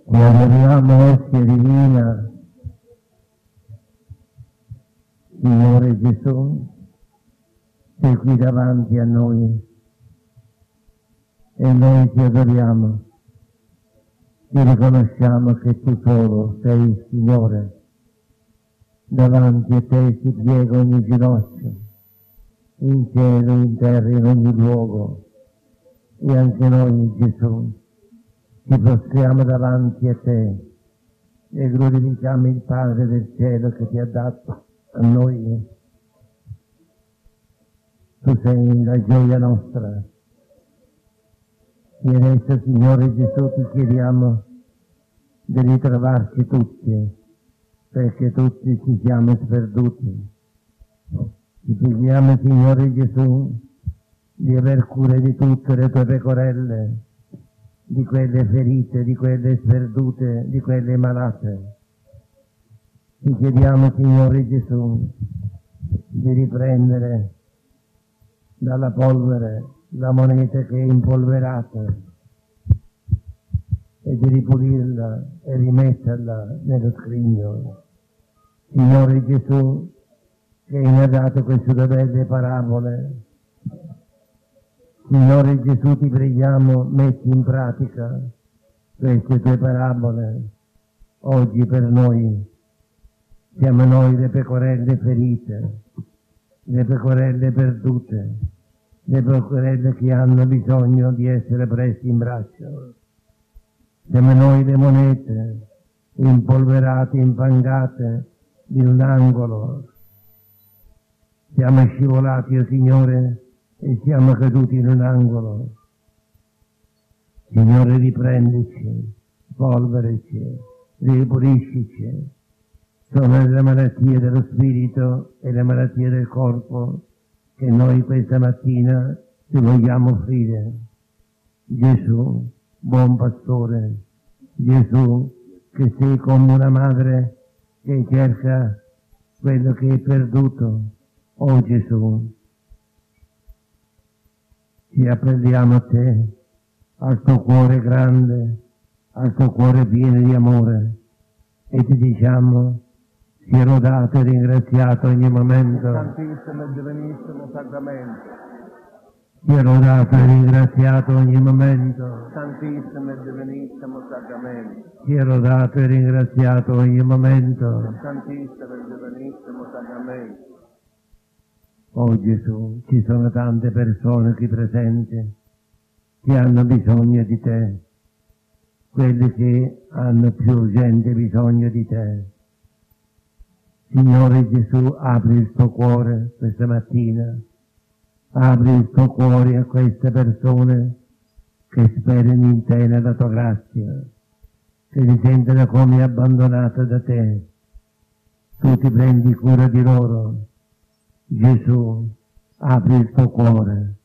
Ti adoriamo, Ostia Divina, Signore Gesù, sei qui davanti a noi e noi ti adoriamo, ti riconosciamo che tu solo sei il Signore, davanti a te si piega ogni ginocchio, in cielo, in terra, in ogni luogo, e anche noi, Gesù, ci prostriamo davanti a te e glorifichiamo il Padre del cielo che ti ha dato a noi. Tu sei la gioia nostra. E adesso, Signore Gesù, ti chiediamo di ritrovarci tutti, perché tutti ci siamo sperduti. Ti chiediamo, Signore Gesù, di aver cura di tutte le tue pecorelle, di quelle ferite, di quelle sperdute, di quelle malate. Ti chiediamo, Signore Gesù, di riprendere dalla polvere la moneta che è impolverata e di ripulirla e rimetterla nello scrigno. Signore Gesù, che mi ha dato queste due belle parabole, Signore Gesù, ti preghiamo, metti in pratica queste tue parabole oggi per noi. Siamo noi le pecorelle ferite, le pecorelle perdute, le pecorelle che hanno bisogno di essere prese in braccio. Siamo noi le monete impolverate, infangate in un angolo. Siamo scivolati, oh Signore, e siamo caduti in un angolo. Signore, riprendici, polverici, ripuliscici. Sono le malattie dello spirito e le malattie del corpo che noi questa mattina ti vogliamo offrire. Gesù, buon pastore, Gesù, che sei come una madre che cerca quello che è perduto. Oh Gesù, ci appelliamo a te, al tuo cuore grande, al tuo cuore pieno di amore, e ti diciamo: sia lodato e ringraziato ogni momento. Santissimo e divinissimo sacramento. Sia lodato e ringraziato ogni momento. Santissimo e divinissimo sacramento. Sia lodato e ringraziato ogni momento. Santissimo e divinissimo sacramento. Oh Gesù, ci sono tante persone qui presenti che hanno bisogno di te, quelli che hanno più urgente bisogno di te. Signore Gesù, apri il tuo cuore questa mattina, apri il tuo cuore a queste persone che sperano in te, nella tua grazia, che si sentono come abbandonate da te. Tu ti prendi cura di loro. Gesù, apri il tuo cuore,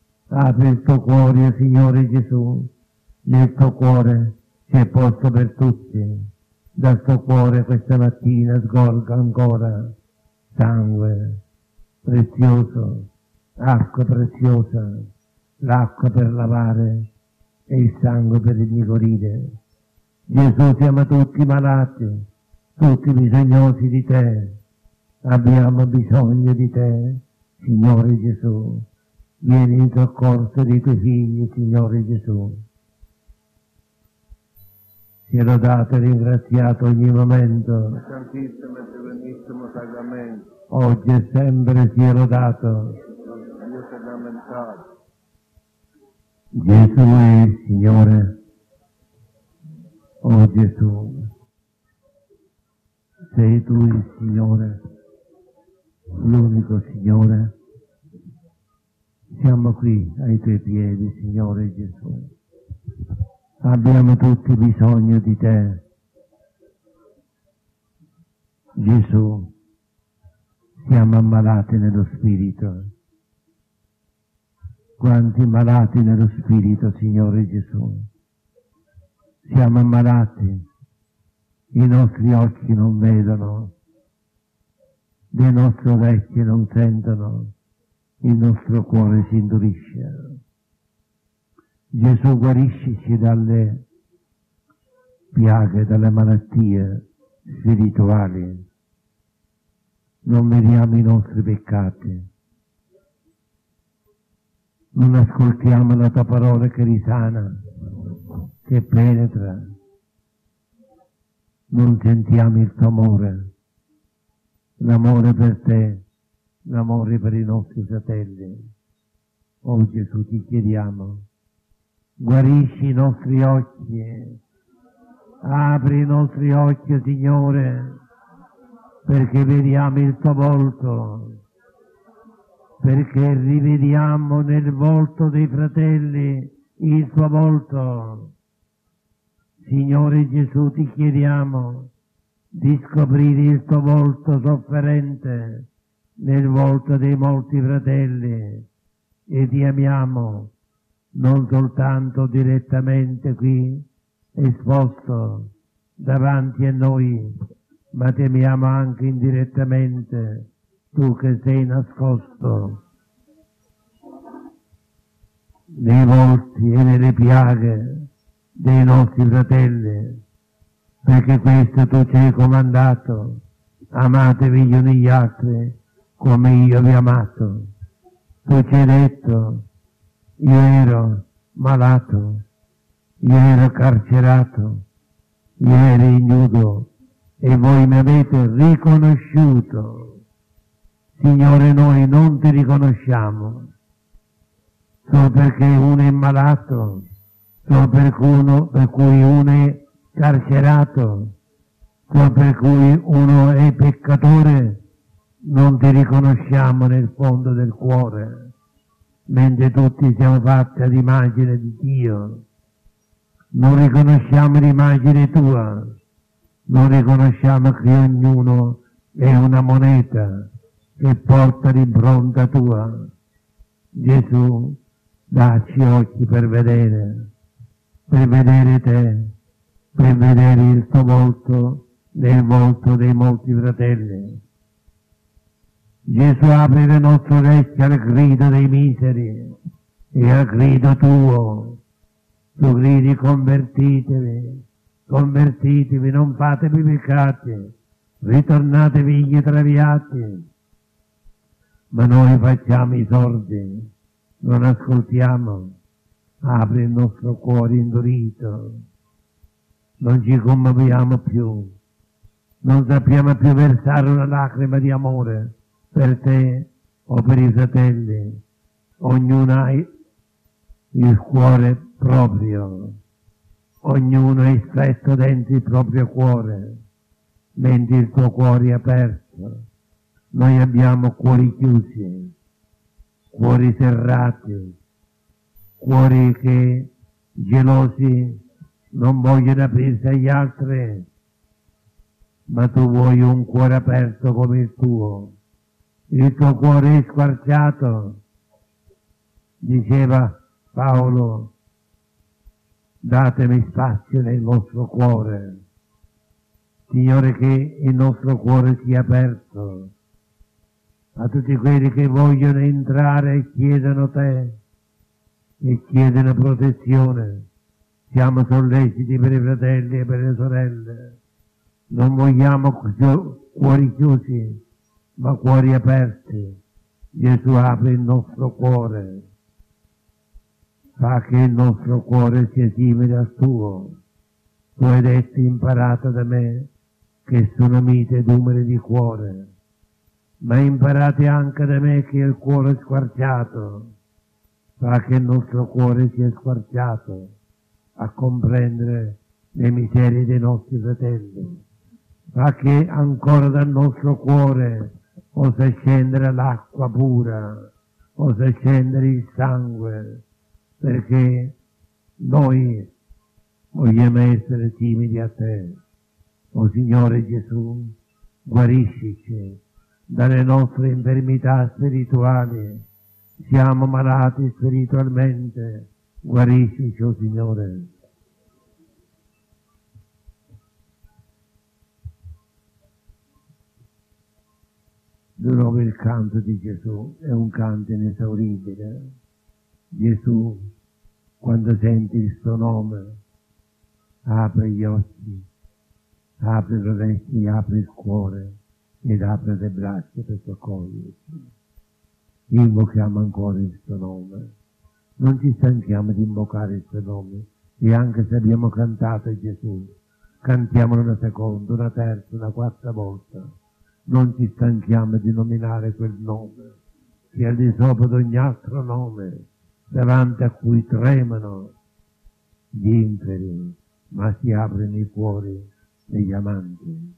Signore Gesù, nel tuo cuore c'è posto per tutti. Dal tuo cuore questa mattina sgorga ancora sangue prezioso, acqua preziosa, l'acqua per lavare e il sangue per inigorire. Gesù, siamo tutti malati, tutti bisognosi di te, abbiamo bisogno di te, Signore Gesù. Vieni in soccorso dei tuoi figli, Signore Gesù. Sia lodato e ringraziato ogni momento. Santissimo e divinissimo sacramento. Oggi e sempre sia lodato. Dio sacramentato. Gesù è il Signore. Oh Gesù, sei tu il Signore, l'unico Signore. Siamo qui ai tuoi piedi, Signore Gesù. Abbiamo tutti bisogno di te. Gesù, siamo ammalati nello spirito. Quanti malati nello spirito, Signore Gesù. Siamo ammalati, i nostri occhi non vedono, le nostre orecchie non sentono, il nostro cuore si indurisce. Gesù, guariscici dalle piaghe, dalle malattie spirituali. Non vediamo i nostri peccati, non ascoltiamo la tua parola che risana, che penetra, non sentiamo il tuo amore, l'amore per te, l'amore per i nostri fratelli. Oh Gesù, ti chiediamo, guarisci i nostri occhi, apri i nostri occhi, Signore, perché vediamo il tuo volto, perché rivediamo nel volto dei fratelli il tuo volto. Signore Gesù, ti chiediamo di scoprire il tuo volto sofferente nel volto dei molti fratelli e ti amiamo non soltanto direttamente qui esposto davanti a noi, ma ti amiamo anche indirettamente, tu che sei nascosto nei volti e nelle piaghe dei nostri fratelli, perché questo tu ci hai comandato: amatevi gli uni gli altri come io vi ho amato. Tu ci hai detto: io ero malato, io ero carcerato, io ero ignudo e voi mi avete riconosciuto. Signore, noi non ti riconosciamo solo perché uno è malato, solo per cui uno è carcerato, solo per cui uno è peccatore. Non ti riconosciamo nel fondo del cuore, mentre tutti siamo fatti ad immagine di Dio. Non riconosciamo l'immagine tua, non riconosciamo che ognuno è una moneta che porta l'impronta tua. Gesù, dacci occhi per vedere te, per vedere il tuo volto nel volto dei molti fratelli. Gesù, apri le nostre orecchie al grido dei miseri e al grido tuo. Tu gridi: convertitevi, convertitevi, non fatevi peccati, ritornatevi gli traviati. Ma noi facciamo i sordi, non ascoltiamo. Apri il nostro cuore indurito, non ci commuoviamo più, non sappiamo più versare una lacrima di amore per te o per i fratelli. Ognuno ha il cuore proprio, ognuno è stretto dentro il proprio cuore, mentre il tuo cuore è aperto. Noi abbiamo cuori chiusi, cuori serrati, cuori che gelosi non vogliono aprirsi agli altri, ma tu vuoi un cuore aperto come il tuo. Il tuo cuore è squarciato, diceva Paolo: datemi spazio nel vostro cuore. Signore, che il nostro cuore sia aperto a tutti quelli che vogliono entrare e chiedono te e chiedono protezione. Siamo solleciti per i fratelli e per le sorelle. Non vogliamo cuori chiusi, ma cuori aperti. Gesù, apri il nostro cuore, fa che il nostro cuore sia simile al tuo. Tu hai detto: imparate da me che sono mite ed umile di cuore, ma imparate anche da me che il cuore è squarciato. Fa che il nostro cuore sia squarciato a comprendere le miserie dei nostri fratelli. Fa che ancora dal nostro cuore possa scendere l'acqua pura, possa scendere il sangue, perché noi vogliamo essere simili a te. O Signore Gesù, guariscici dalle nostre infermità spirituali. Siamo malati spiritualmente, guariscici, o Signore. Di nuovo il canto di Gesù è un canto inesauribile. Gesù, quando senti il suo nome, apri gli occhi, apri le orecchie, apri il cuore ed apri le braccia per soccorrerci. Invochiamo ancora il suo nome, non ci stanchiamo di invocare il suo nome, e anche se abbiamo cantato Gesù, cantiamolo una seconda, una terza, una quarta volta, non ci stanchiamo di nominare quel nome che è al di sopra di ogni altro nome, davanti a cui tremano gli inferi, ma si aprono i cuori degli amanti.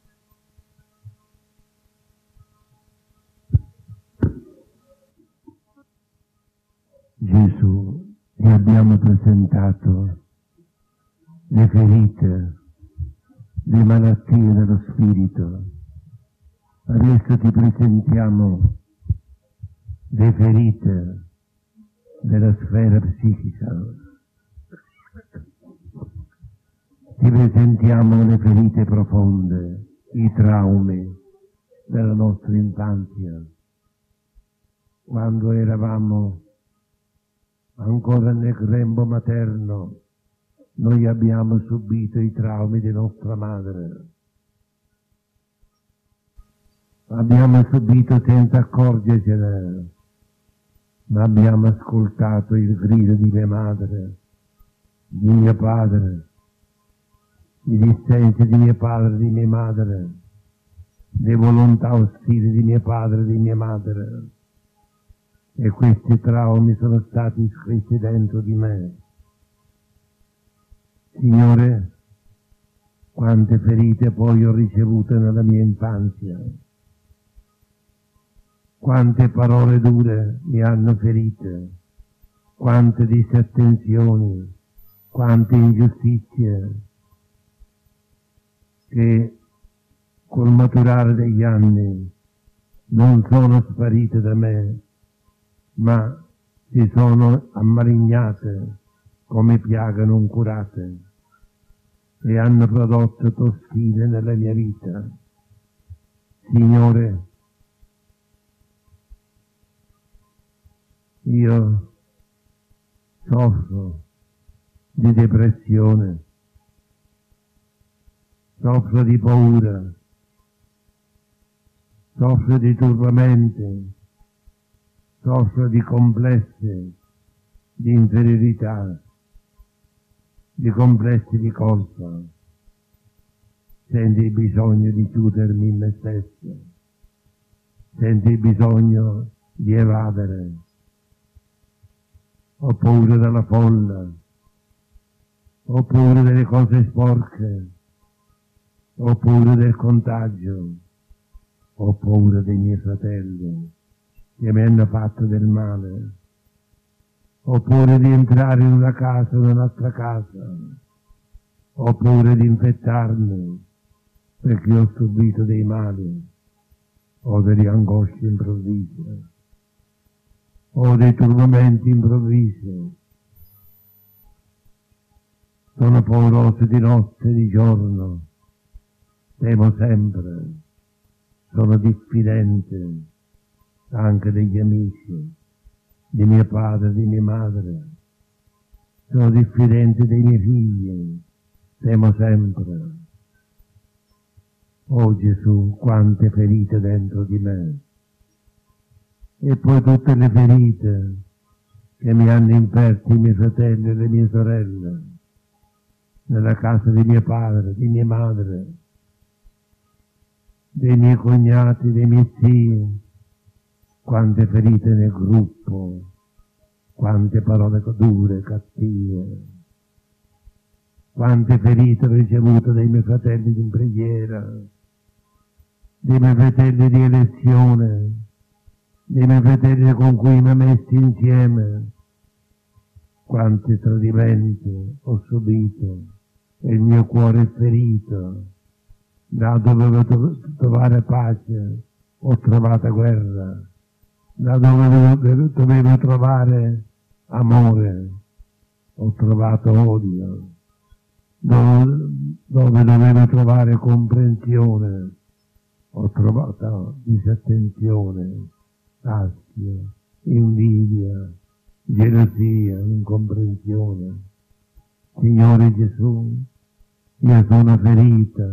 Gesù, ti abbiamo presentato le ferite, le malattie dello spirito. Adesso ti presentiamo le ferite della sfera psichica. Ti presentiamo le ferite profonde, i traumi della nostra infanzia. Quando eravamo ancora nel grembo materno, noi abbiamo subito i traumi di nostra madre. Abbiamo subito senza accorgercene, ma abbiamo ascoltato il grido di mia madre, di mio padre, i dissensi di mio padre e di mia madre, le volontà ostili di mio padre e di mia madre. E questi traumi sono stati scritti dentro di me. Signore, quante ferite poi ho ricevuto nella mia infanzia, quante parole dure mi hanno ferite, quante disattenzioni, quante ingiustizie che col maturare degli anni non sono sparite da me, ma si sono ammalignate come piaghe non curate e hanno prodotto tossine nella mia vita. Signore, io soffro di depressione, soffro di paura, soffro di turbamenti, soffro di complessi di inferiorità, di complessi di colpa. Senti il bisogno di chiudermi in me stesso, senti il bisogno di evadere. Ho paura della folla, ho paura delle cose sporche, ho paura del contagio, ho paura dei miei fratelli che mi hanno fatto del male, ho paura di entrare in una casa o in un'altra casa, ho paura di infettarmi perché ho subito dei mali, ho delle angosce improvvise, ho dei turbamenti improvvisi, sono pauroso di notte e di giorno, temo sempre, sono diffidente anche degli amici, di mio padre, di mia madre, sono diffidente dei miei figli, temo sempre. Oh Gesù, quante ferite dentro di me, e poi tutte le ferite che mi hanno inferto i miei fratelli e le mie sorelle, nella casa di mio padre, di mia madre, dei miei cognati, dei miei zii, quante ferite nel gruppo, quante parole dure, cattive, quante ferite ho ricevuto dai miei fratelli in preghiera, dei miei fratelli di elezione, dei miei fratelli con cui mi ha messi insieme, quanti tradimenti ho subito e il mio cuore è ferito. Da dove dovevo trovare pace ho trovato guerra, da dove dovevo trovare amore ho trovato odio, dove dovevo trovare comprensione ho trovato disattenzione, astio, invidia, gelosia, incomprensione. Signore Gesù, Io sono ferita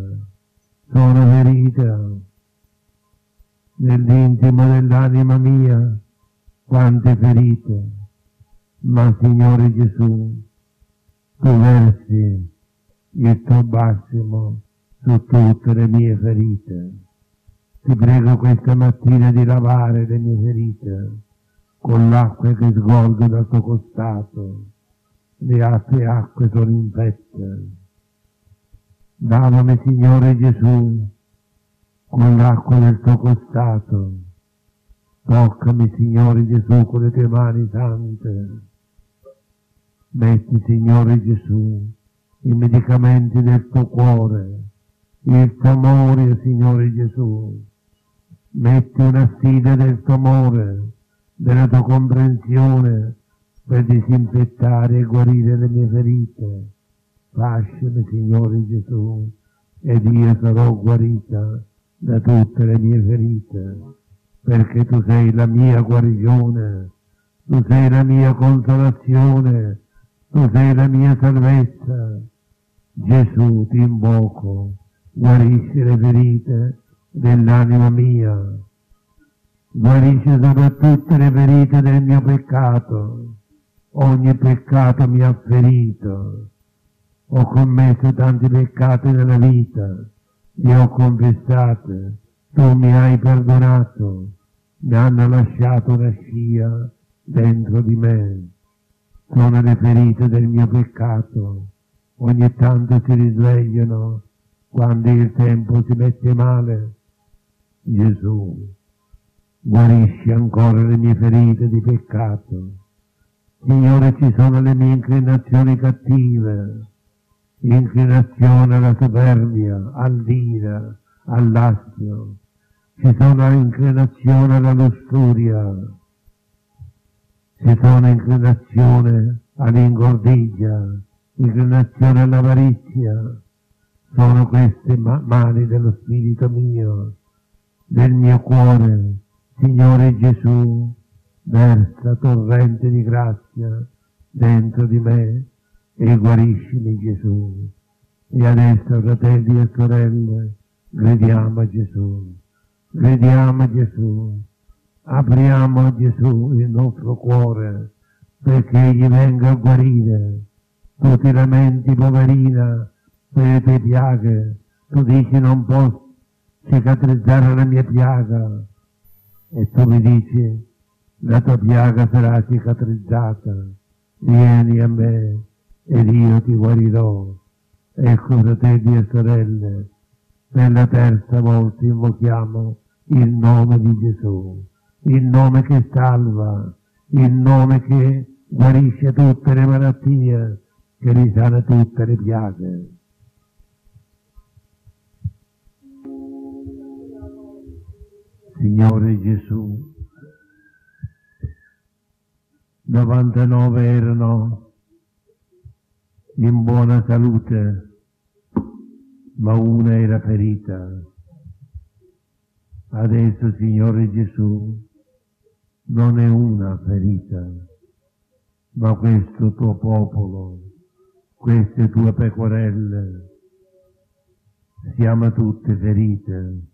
nell'intimo dell'anima mia, quante ferite, ma Signore Gesù, tu versi il tuo bálsamo su tutte le mie ferite. Ti prego questa mattina di lavare le mie ferite con l'acqua che sgorga dal tuo costato. Le altre acque sono infette. Lavami, Signore Gesù, con l'acqua del tuo costato. Toccami, Signore Gesù, con le tue mani sante. Metti, Signore Gesù, i medicamenti del tuo cuore, il tuo amore, Signore Gesù. Metti una sfida del tuo amore, della tua comprensione, per disinfettare e guarire le mie ferite. Lasciami, Signore Gesù, ed io sarò guarita da tutte le mie ferite, perché tu sei la mia guarigione, tu sei la mia consolazione, tu sei la mia salvezza. Gesù, ti invoco, guarisci le ferite dell'anima mia, guarisci soprattutto le ferite del mio peccato. Ogni peccato mi ha ferito, ho commesso tanti peccati nella vita, li ho confessati, tu mi hai perdonato, mi hanno lasciato una scia dentro di me. Sono le ferite del mio peccato, ogni tanto si risvegliano quando il tempo si mette male. Gesù, guarisci ancora le mie ferite di peccato. Signore, ci sono le mie inclinazioni cattive, inclinazione alla superbia, all'ira, all'astio. Ci sono inclinazione alla lussuria, ci sono inclinazione all'ingordigia, inclinazione all'avarizia. Sono queste mali dello spirito mio, del mio cuore. Signore Gesù, versa torrente di grazia dentro di me e guariscimi, Gesù. E adesso, fratelli e sorelle, crediamo a Gesù, crediamo a Gesù, apriamo a Gesù il nostro cuore perché Egli venga a guarire. Tu ti lamenti, poverina, per le tue piaghe, tu dici non posso cicatrizzare la mia piaga, e tu mi dici la tua piaga sarà cicatrizzata, vieni a me ed io ti guarirò. Ecco, fratelli e sorelle, per la terza volta invochiamo il nome di Gesù, il nome che salva, il nome che guarisce tutte le malattie, che risana tutte le piaghe. Signore Gesù, 99 erano in buona salute, ma una era ferita. Adesso, Signore Gesù, non è una ferita, ma questo tuo popolo, queste tue pecorelle, siamo tutte ferite.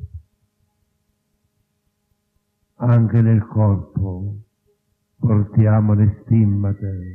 Anche nel corpo portiamo le stimmate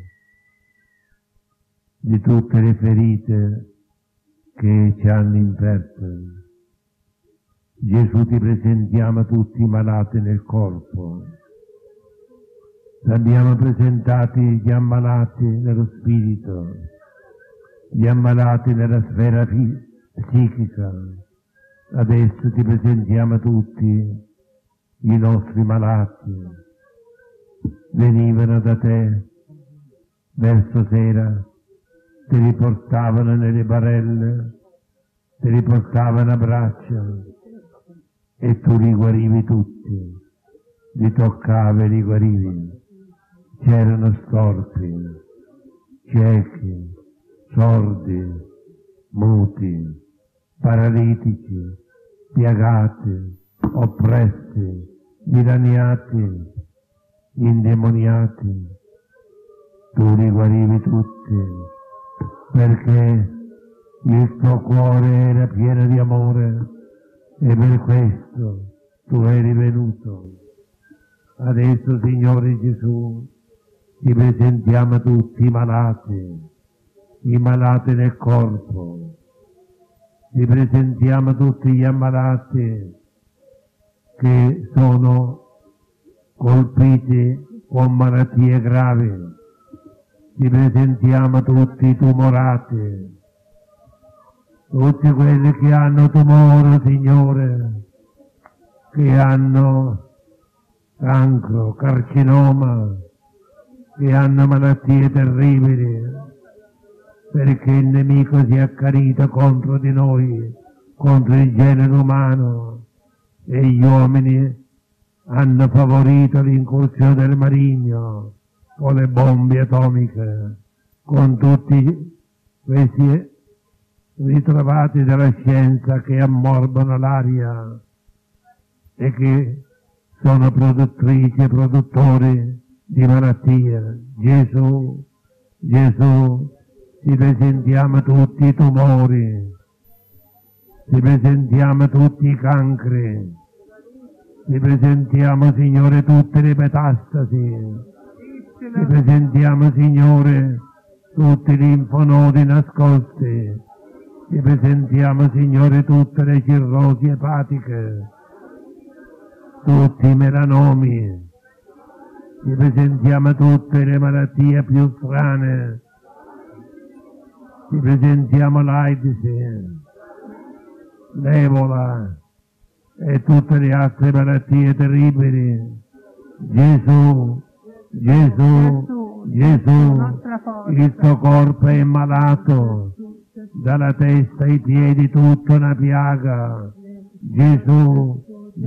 di tutte le ferite che ci hanno inferte. Gesù, ti presentiamo tutti i malati nel corpo. Ti abbiamo presentati gli ammalati nello spirito, gli ammalati nella sfera psichica. Adesso ti presentiamo tutti i nostri malati. Venivano da te verso sera, te li portavano nelle barelle, te li portavano a braccia e tu li guarivi tutti, li toccavi e li guarivi. C'erano storpi, ciechi, sordi, muti, paralitici, piagati, oppressi, dilaniati, indemoniati. Tu li guarivi tutti, perché Il tuo cuore era pieno di amore e per questo tu eri venuto. Adesso, Signore Gesù, ti presentiamo tutti i malati nel corpo. Ti presentiamo tutti gli ammalati che sono colpiti con malattie gravi. Ti presentiamo tutti i tumorati, tutti quelli che hanno tumore, Signore, che hanno cancro, carcinoma, che hanno malattie terribili, perché il nemico si è accanito contro di noi, contro il genere umano, e gli uomini hanno favorito l'incursione del maligno con le bombe atomiche, con tutti questi ritrovati della scienza che ammorbono l'aria e che sono produttrici e produttori di malattie. Gesù, ti presentiamo tutti i tumori, ti presentiamo tutti i cancri, ti presentiamo, Signore, tutte le metastasi, ti presentiamo, Signore, tutti i linfonodi nascosti, ti presentiamo, Signore, tutte le cirrosi epatiche, tutti i melanomi, ti presentiamo tutte le malattie più strane, ti presentiamo l'AIDS, l'Ebola e tutte le altre malattie terribili. Gesù, il tuo corpo è malato, dalla testa ai piedi tutta una piaga. Gesù,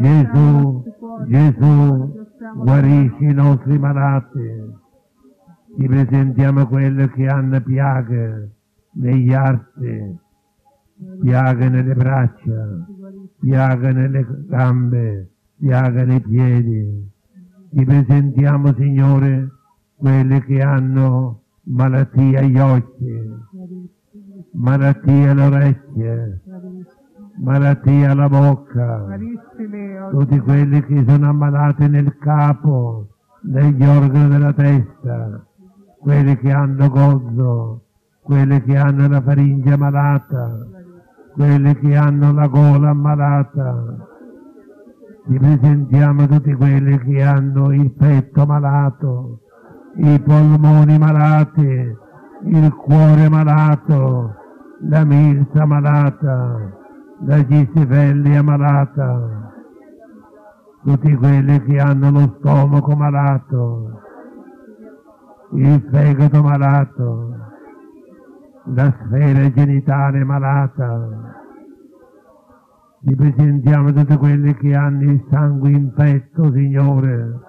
guarisci i nostri malati. Ti presentiamo quelli che hanno piaghe negli arti, piaghe nelle braccia, piaghe nelle gambe, piaghe nei piedi. Ti presentiamo, Signore, quelli che hanno malattie agli occhi, malattie alle orecchie, malattie alla bocca, tutti quelli che sono ammalati nel capo, negli organi della testa, quelli che hanno gozzo, quelli che hanno la faringe malata, quelli che hanno la gola ammalata. Ti presentiamo tutti quelli che hanno il petto malato, i polmoni malati, il cuore malato, la milza malata, la cistifellea malata, tutti quelli che hanno lo stomaco malato, il fegato malato, la sfera genitale malata. Ti presentiamo tutti quelli che hanno il sangue infetto, Signore,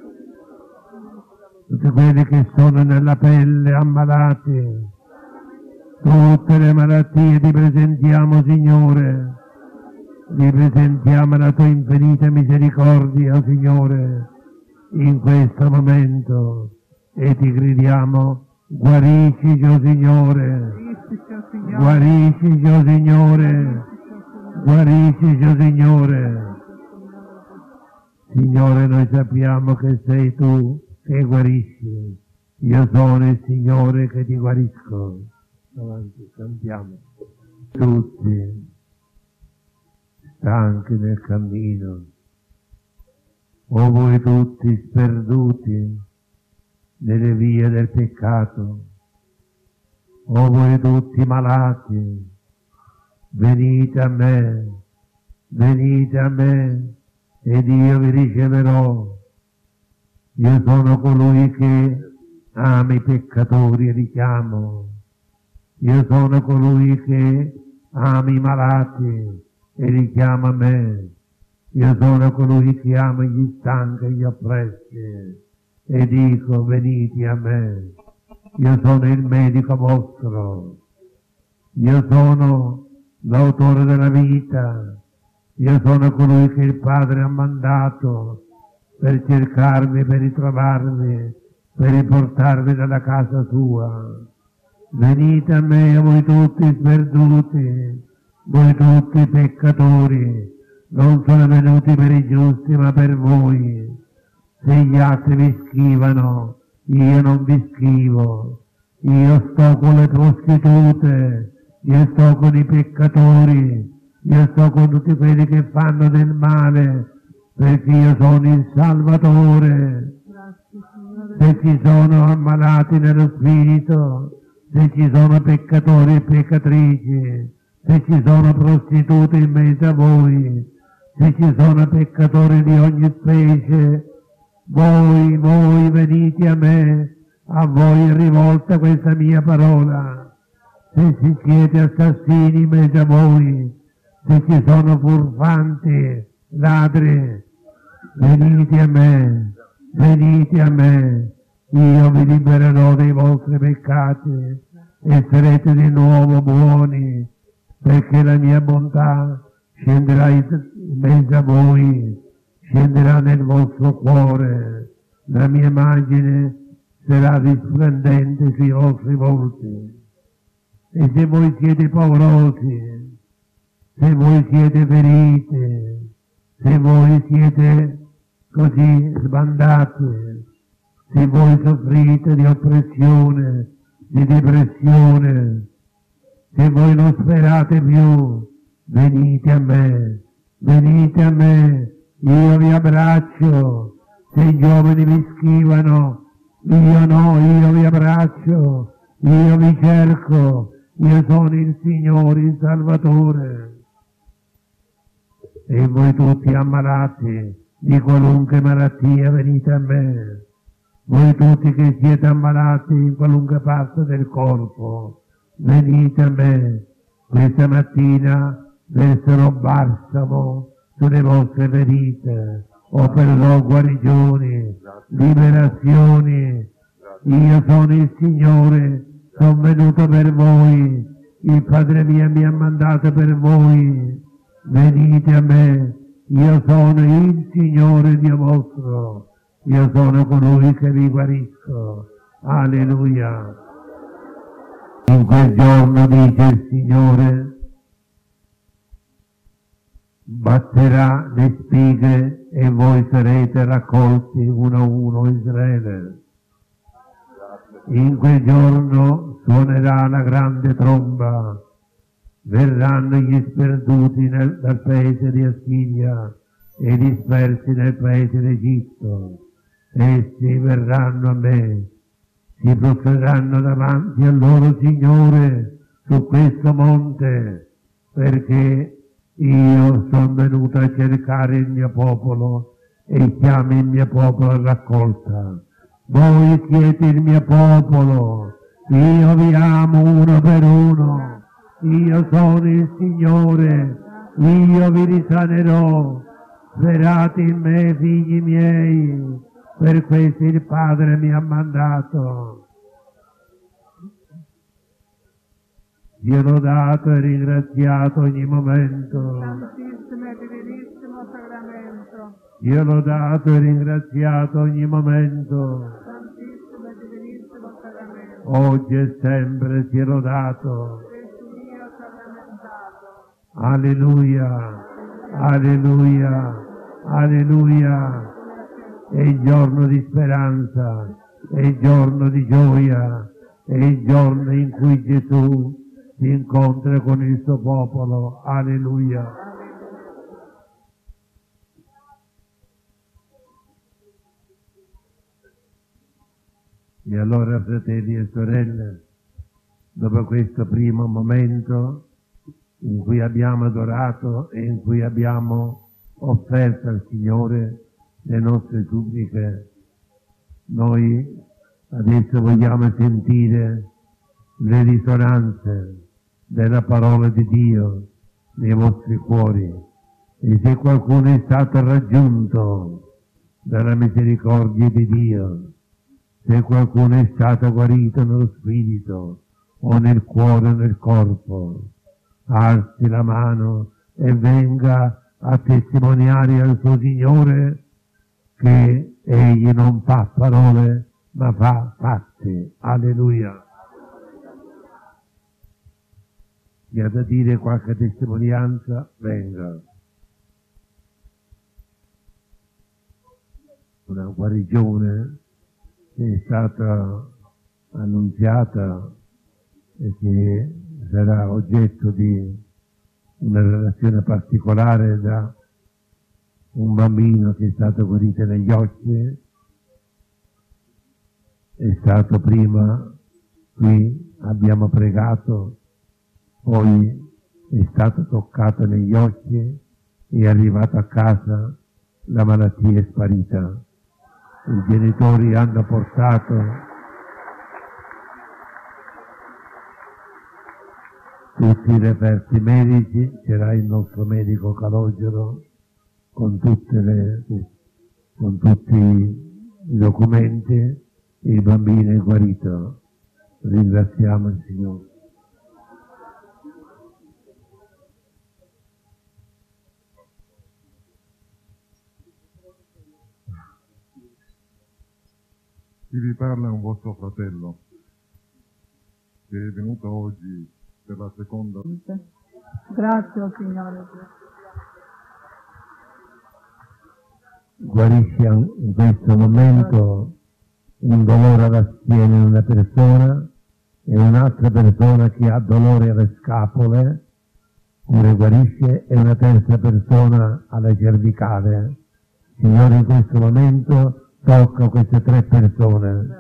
tutti quelli che sono nella pelle ammalati, tutte le malattie ti presentiamo, Signore, ti presentiamo la tua infinita misericordia, Signore, in questo momento, e ti gridiamo: guarisci, Signore, guarisci, Signore, guarisci, Signore. Signore, noi sappiamo che sei tu che guarisci. Io sono il Signore che ti guarisco. Avanti, cantiamo. Tutti stanchi nel cammino, o voi tutti sperduti nelle vie del peccato, o voi tutti malati, venite a me, ed io vi riceverò. Io sono colui che ama i peccatori e li chiamo. Io sono colui che ama i malati e li chiama a me. Io sono colui che ama gli stanchi e gli oppressi e dico: venite a me. Io sono il medico vostro. Io sono l'autore della vita. Io sono colui che il Padre ha mandato per cercarmi, per ritrovarmi, per riportarmi nella casa sua. Venite a me voi tutti sperduti, voi tutti peccatori, non sono venuti per i giusti ma per voi. Se gli altri vi schivano, io non vi schivo. Io sto con le prostitute, io sto con i peccatori, io sto con tutti quelli che fanno del male, perché io sono il Salvatore. Se ci sono ammalati nello spirito, se ci sono peccatori e peccatrici, se ci sono prostitute in mezzo a voi, se ci sono peccatori di ogni specie, voi venite a me, a voi è rivolta questa mia parola. Se ci siete assassini in mezzo a voi, se ci sono furfanti, ladri, venite a me, io vi libererò dei vostri peccati e sarete di nuovo buoni, perché la mia bontà scenderà in mezzo a voi, scenderà nel vostro cuore, la mia immagine sarà risplendente sui vostri volti. E se voi siete paurosi, se voi siete feriti, se voi siete così sbandati, se voi soffrite di oppressione, di depressione, se voi non sperate più, venite a me, io vi abbraccio. Se i giovani vi schivano, io no, io vi abbraccio, io vi cerco, io sono il Signore, il Salvatore. E voi tutti ammalati di qualunque malattia venite a me, voi tutti che siete ammalati in qualunque parte del corpo, venite a me. Questa mattina verserò balsamo sulle vostre ferite, opererò guarigioni, liberazioni. Io sono il Signore, sono venuto per voi, il Padre mio mi ha mandato per voi. Venite a me, io sono il Signore Dio vostro, io sono colui che vi guarisco. Alleluia. In quel giorno, dice il Signore, batterà le spighe e voi sarete raccolti uno a uno, Israele. In quel giorno suonerà la grande tromba, verranno gli sperduti dal paese di Assiria e dispersi nel paese d'Egitto. Essi verranno a me, si prostreranno davanti al loro Signore su questo monte, perché io sono venuto a cercare il mio popolo e chiamo il mio popolo a raccolta. Voi siete il mio popolo, io vi amo uno per uno, io sono il Signore, io vi risanerò. Sperate in me, figli miei, per questo il Padre mi ha mandato. Dio lodato e ringraziato ogni momento. Santissimo e divinissimo sacramento. Dio lodato e ringraziato ogni momento. Santissimo e divinissimo sacramento. Oggi e sempre sia lodato. Gesù mio sacramentato. Alleluia, alleluia, alleluia. È il giorno di speranza, è il giorno di gioia, è il giorno in cui Gesù si incontra con il suo popolo. Alleluia. E allora, fratelli e sorelle, dopo questo primo momento in cui abbiamo adorato e in cui abbiamo offerto al Signore le nostre suppliche, noi adesso vogliamo sentire le risonanze della parola di Dio nei vostri cuori. E se qualcuno è stato raggiunto dalla misericordia di Dio, se qualcuno è stato guarito nello spirito o nel cuore o nel corpo, alzi la mano e venga a testimoniare al suo Signore che Egli non fa parole ma fa fatti. Alleluia. chi ha da dire qualche testimonianza, venga. Una guarigione che è stata annunziata e che sarà oggetto di una relazione particolare da un bambino che è stato guarito negli occhi, è stato prima qui, abbiamo pregato, poi è stato toccato negli occhi, è arrivato a casa, la malattia è sparita. I genitori hanno portato tutti i referti medici, c'era il nostro medico Calogero con tutti i documenti, il bambino è guarito. Ringraziamo il Signore. Chi vi parla è un vostro fratello che è venuto oggi per la seconda. Grazie al Signore. Guarisce in questo momento un dolore alla schiena in una persona e un'altra persona che ha dolore alle scapole, pure guarisce, e una terza persona alla cervicale. Signore, in questo momento tocca queste 3 persone.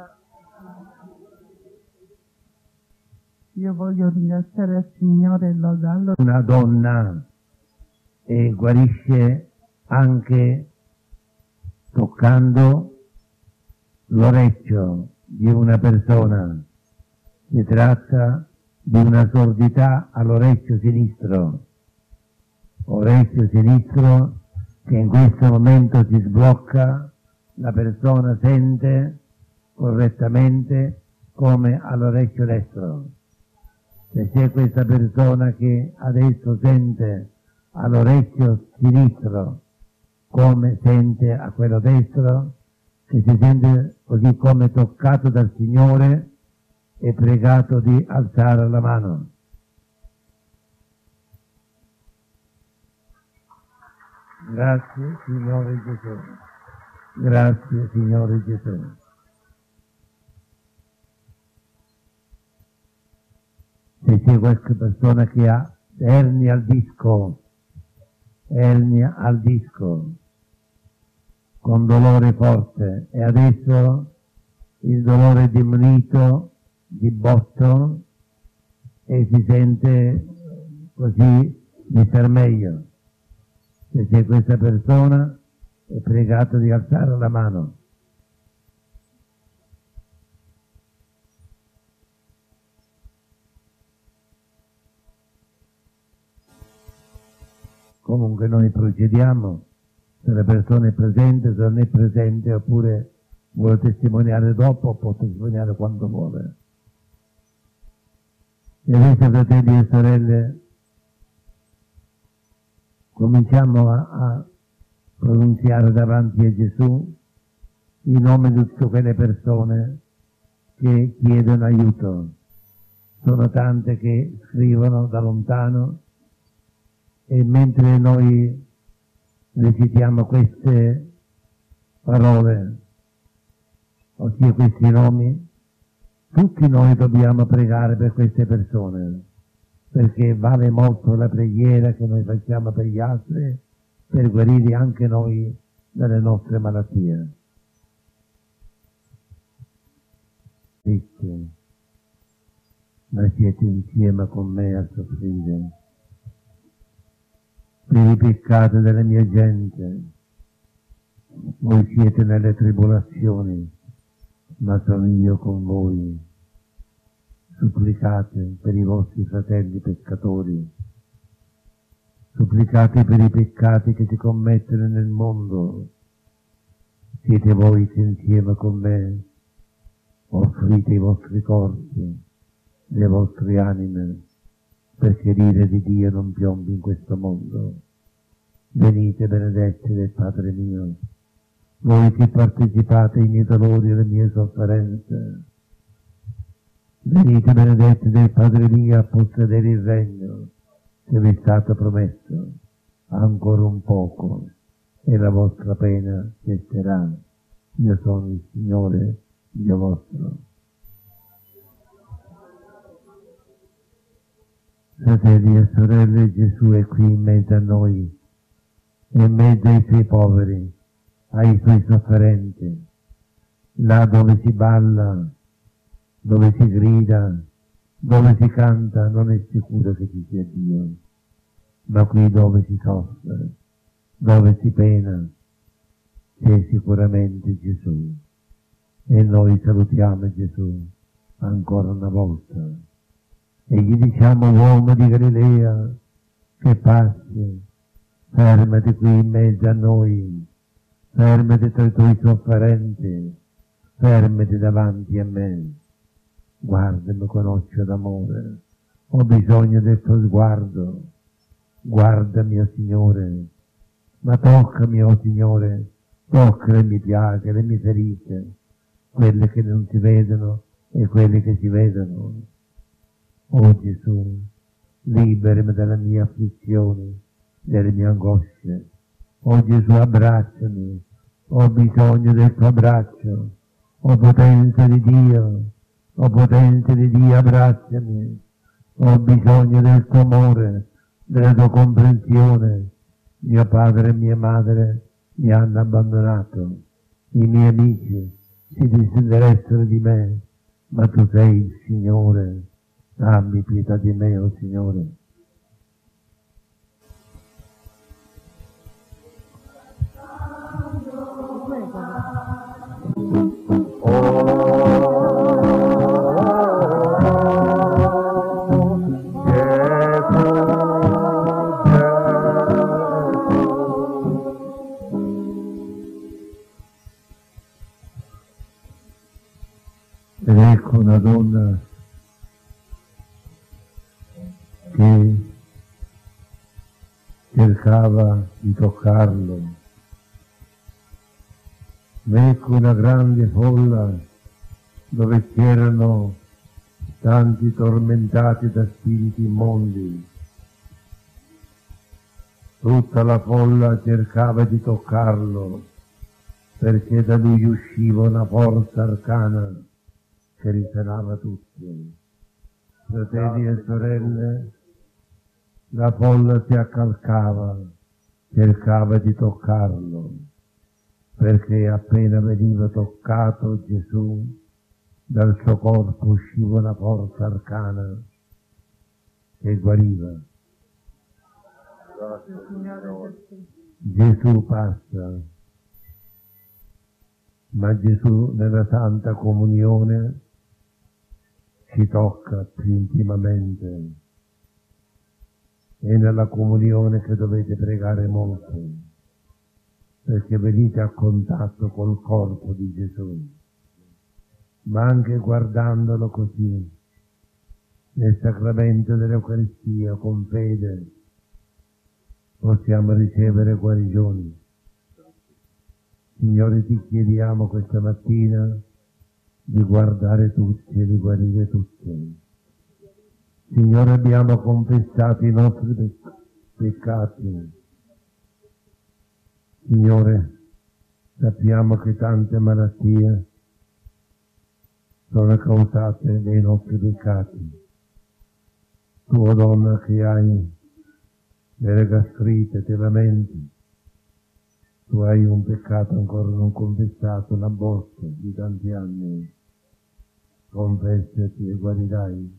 Io voglio ringraziare il Signore e lodarlo. Una donna e guarisce anche toccando l'orecchio di una persona. Si tratta di una sordità all'orecchio sinistro. Orecchio sinistro che in questo momento si sblocca, la persona sente correttamente come all'orecchio destro. Se c'è questa persona che adesso sente all'orecchio sinistro come sente a quello destro, che si sente così come toccato dal Signore, è pregato di alzare la mano. Grazie Signore Gesù. Grazie Signore Gesù. Se c'è qualche persona che ha ernia al disco, con dolore forte, e adesso il dolore è diminuito di botto e si sente così di star meglio. Se c'è questa persona è pregato di alzare la mano. Comunque noi procediamo, se la persona è presente, se non è presente, oppure vuole testimoniare dopo, può testimoniare quando vuole. E adesso, fratelli e sorelle, cominciamo a pronunziare davanti a Gesù i nomi di tutte quelle persone che chiedono aiuto. Sono tante che scrivono da lontano, e mentre noi recitiamo queste parole, ossia questi nomi, tutti noi dobbiamo pregare per queste persone, perché vale molto la preghiera che noi facciamo per gli altri, per guarire anche noi dalle nostre malattie. Ricchi, ma siete insieme con me a soffrire per i peccati della mia gente. Voi siete nelle tribolazioni, ma sono io con voi. Supplicate per i vostri fratelli peccatori, supplicate per i peccati che si commettono nel mondo. Siete voi che insieme con me offrite i vostri corpi, le vostre anime, perché l'ira di Dio non piombi in questo mondo. Venite benedetti del Padre mio, voi che partecipate ai miei dolori e alle mie sofferenze. Venite benedetti del Padre mio a possedere il regno che vi è stato promesso. Ancora un poco e la vostra pena cesserà. Io sono il Signore, Dio vostro. Fratelli e sorelle, Gesù è qui in mezzo a noi, in mezzo ai suoi poveri, ai suoi sofferenti, là dove si balla, dove si grida, dove si canta, non è sicuro che ci sia Dio, ma qui dove si soffre, dove si pena, c'è sicuramente Gesù. E noi salutiamo Gesù ancora una volta e gli diciamo: uomo di Galilea, che passi, fermati qui in mezzo a noi, fermati tra i tuoi sofferenti, fermati davanti a me. Guardami con occhio d'amore, ho bisogno del tuo sguardo. Guardami, oh Signore, ma toccami, oh Signore, tocca le mie piaghe, le mie ferite, quelle che non si vedono e quelle che si vedono. Oh Gesù, liberami dalla mia afflizione, dalle mie angosce. Oh Gesù, abbracciami, ho bisogno del tuo abbraccio. Oh potenza di Dio, oh potenza di Dio, abbracciami. Ho bisogno del tuo amore, della tua comprensione. Mio padre e mia madre mi hanno abbandonato, i miei amici si disinteressano di me, ma tu sei il Signore. Abbi pietà di me, oh Signore. Ed ecco una donna che cercava di toccarlo. Ecco una grande folla dove c'erano tanti tormentati da spiriti immondi. Tutta la folla cercava di toccarlo perché da lui usciva una forza arcana che risanava tutti. Fratelli e sorelle, la folla si accalcava, cercava di toccarlo, perché appena veniva toccato Gesù, dal suo corpo usciva una forza arcana che guariva. Gesù passa, ma Gesù nella Santa Comunione ci tocca più intimamente. È nella comunione che dovete pregare molto, perché venite a contatto col corpo di Gesù, ma anche guardandolo così, nel sacramento dell'Eucaristia, con fede, possiamo ricevere guarigioni. Signore, ti chiediamo questa mattina di guardare tutti e di guarire tutti. Signore, abbiamo confessato i nostri peccati. Signore, sappiamo che tante malattie sono causate dai nostri peccati. Tu, oh donna, che hai delle gastrite, te lamenti. Tu hai un peccato ancora non confessato, un aborto di tanti anni. Confessati e guarirai.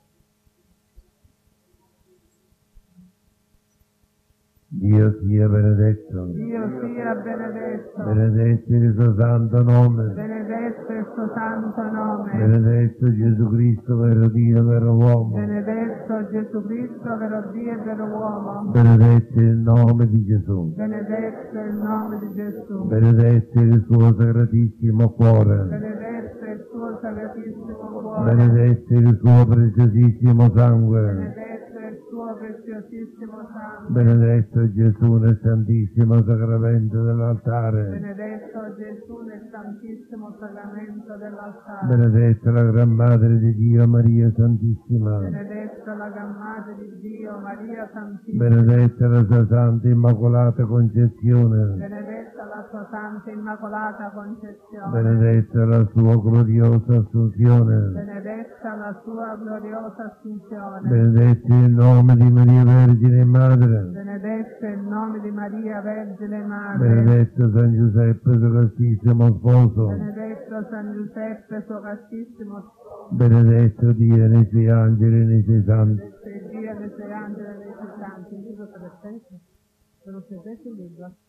Dio sia benedetto. Dio sia benedetto. Benedetto il suo santo nome. Benedetto il suo santo nome. Benedetto Gesù Cristo, vero Dio, vero uomo. Benedetto Gesù Cristo, vero Dio e vero uomo. Benedetto il nome di Gesù. Benedetto il nome di Gesù. Benedetto il suo sacratissimo cuore. Benedetto il suo sacratissimo cuore. Benedetto il suo preziosissimo sangue. Benedetto il suo preziosissimo Santo, Benedetto Gesù nel Santissimo Sacramento dell'altare. benedetto Gesù nel Santissimo Sacramento dell'altare, Benedetta la Gran Madre di Dio Maria Santissima. benedetta la Gran Madre di Dio Maria Santissima, Benedetta la sua Santa Immacolata Concezione. benedetta la sua Santa Immacolata Concezione, Benedetta la sua gloriosa Assunzione. benedetta la sua gloriosa Assunzione, Benedetto il nome di Maria Vergine Madre. benedetto il nome di Maria Vergine Madre, Benedetto San Giuseppe, suo castissimo sposo. benedetto San Giuseppe, suo castissimo Benedetto Dio nei suoi angeli e nei suoi santi. Dio e nei suoi angeli e nei suoi santi. Il libro per sempre, sono presenti il libro.